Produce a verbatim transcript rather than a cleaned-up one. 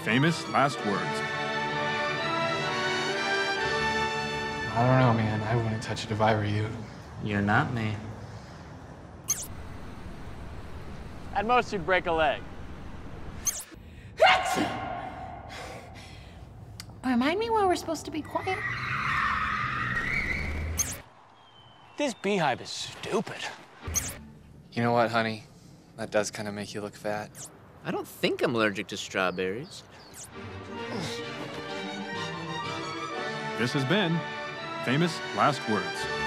Famous last words. I don't know, man. I wouldn't touch it if I were you. You're not me. At most, you'd break a leg. Remind me why we're supposed to be quiet. This beehive is stupid. You know what, honey? That does kind of make you look fat. I don't think I'm allergic to strawberries. This has been Famous Last Words.